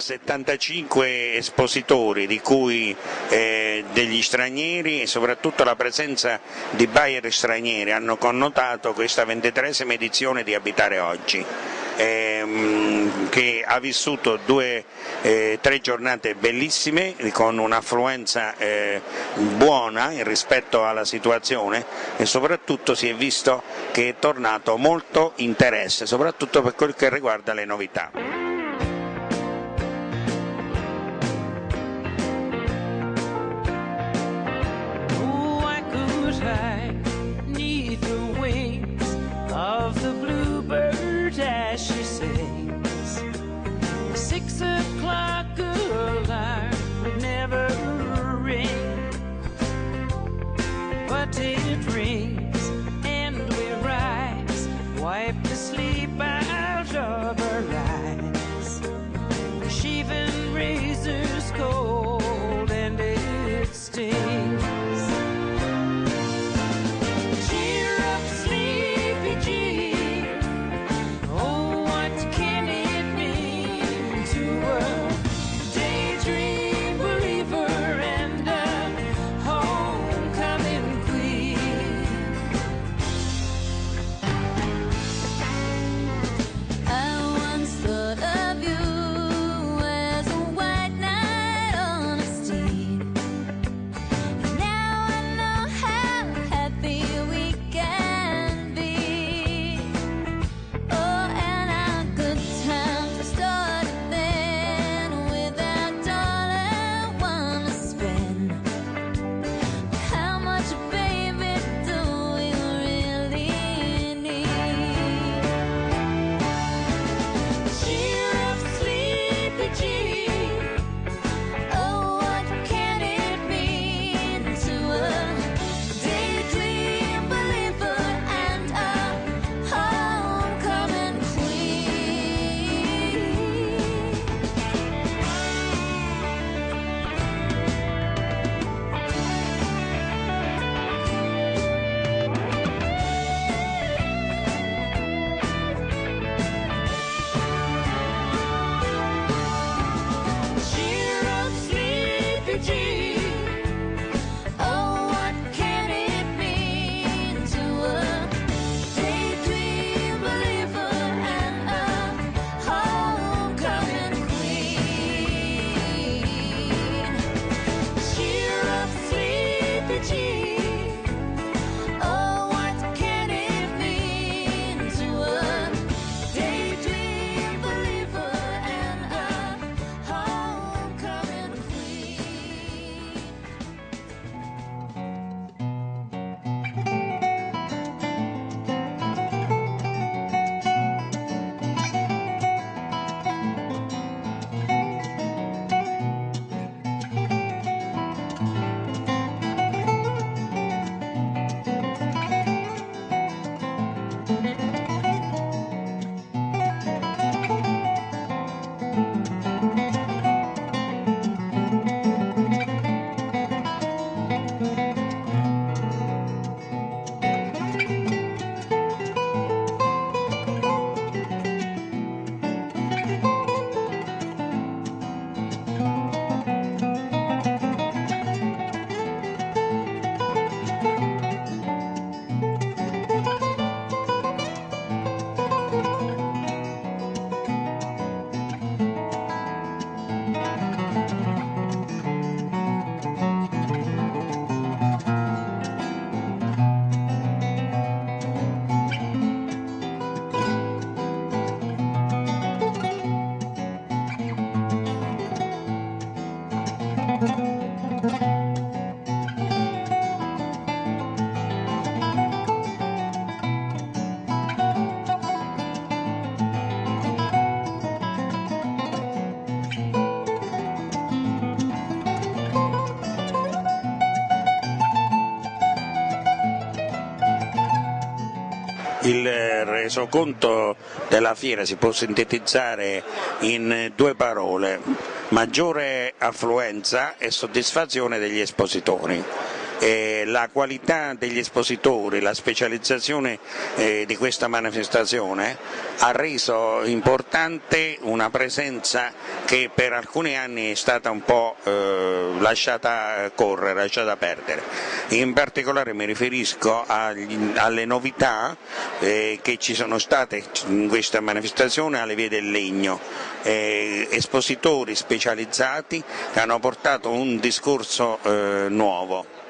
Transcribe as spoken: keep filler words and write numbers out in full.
settantacinque espositori, di cui eh, degli stranieri, e soprattutto la presenza di buyer stranieri hanno connotato questa ventitreesima edizione di Abitare Oggi, ehm, che ha vissuto due, eh, tre giornate bellissime con un'affluenza eh, buona rispetto alla situazione, e soprattutto si è visto che è tornato molto interesse, soprattutto per quel che riguarda le novità. Six o'clock alarm would never ring, but it rings and we rise, wipe the sleep out of our eyes. Shaven razors cold and it stings. Cheer up, sleepy Jean. Oh, what can it mean to a daydream believer and a homecoming queen? I once thought of you as a white knight on a steed. Now I know how happy we can be. Oh, and our good times started then without all I wanna spend. How much, baby, do we really need? Cheer up, sleepy Jean. Oh, what can it mean to a daydream believer and a homecoming queen? Cheer up, sleepy Jean. Oh, what can it mean to a daydream believer and a homecoming queen? Cheer up, sleepy Jean. Oh, what can it mean to a daydream believer and a homecoming queen? Il resoconto della fiera si può sintetizzare in due parole: maggiore affluenza e soddisfazione degli espositori. eh, la qualità degli espositori, la specializzazione eh, di questa manifestazione ha reso importante una presenza che per alcuni anni è stata un po' eh, lasciata correre, lasciata perdere. In particolare mi riferisco agli, alle novità eh, che ci sono state in questa manifestazione alle Vie del Legno, eh, espositori specializzati che hanno portato un discorso eh, nuovo.